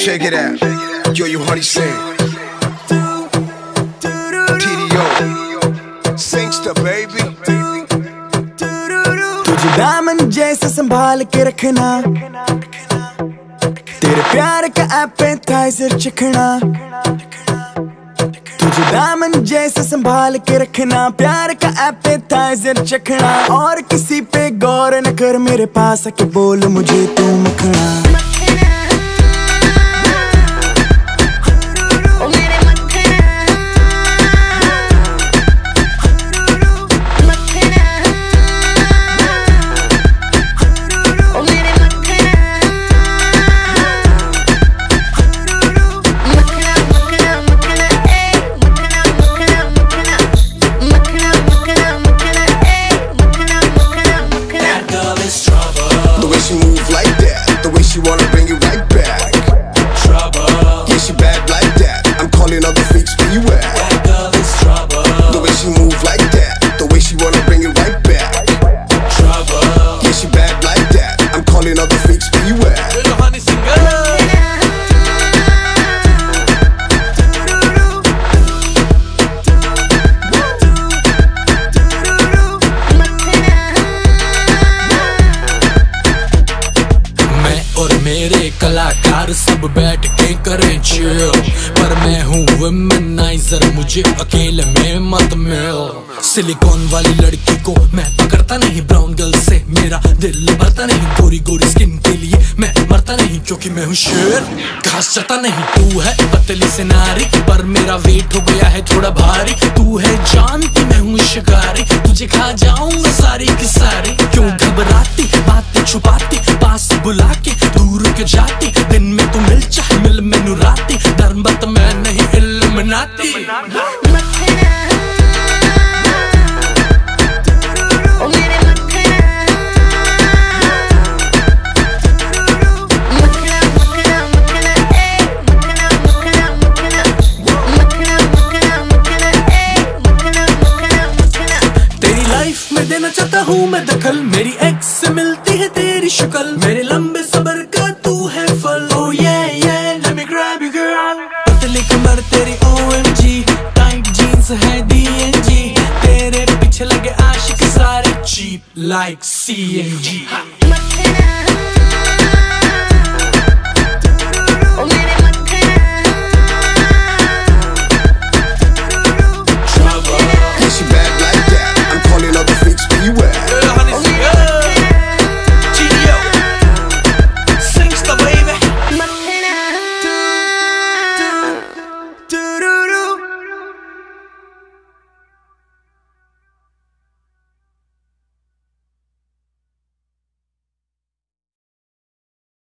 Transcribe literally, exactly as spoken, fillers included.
Check it out. Yo, you honey sing. T D O Singster baby. तुझे दामन जैसे संभाल के रखना, तेरे प्यार का एपेटाइजर चखना। तुझे दामन जैसे संभाल के रखना, प्यार का एपेटाइजर चखना। और किसी पे गौर न कर, मेरे पास आके बोल मुझे तू मखना। She move like that, the way she wanna bring it right back. Trouble. Yeah, she bad like that. I'm calling all the freaks, where you at? That girl is trouble. The way she move like that, the way she wanna bring it right back. Trouble. Yeah, she bad like that. I'm calling all the freaks, where you at? Little honey singer. मेरे कलाकार सब बैठ के करें chill, पर मैं हूँ womaniser, मुझे अकेले में मत मिल। सिलिकॉन वाली लड़की को मैं पकड़ता नहीं, ब्राउन गर्ल से मेरा दिल भरता नहीं। गोरी गोरी स्किन के लिए मैं मरता नहीं, क्योंकि मैं हूँ शेर, घास चता नहीं। तू है पतली से नारी, पर मेरा वेट हो गया है थोड़ा भारी। तू है जानती मैं हूँ शिकारी, तुझे खा जाऊंगा सारी की सारी। क्यों घबराती, बातें छुपाती, पास बुला के दूर के जाती। दिन में तू मिल चाहे मिल मैनू राती, धर्मबत मैं नहीं इल्युमिनाती। तेरी लाइफ में देना चाहता हूँ मैं दखल, मेरी एक्स से मिलती है तेरी शक्ल। मेरे लंबे सबर का तू है फल। Oh yeah yeah, let me grab you girl। पतली कमर तेरी O M G, tight jeans है D N G, तेरे पीछे लगे आशिक सारे cheap like C N G।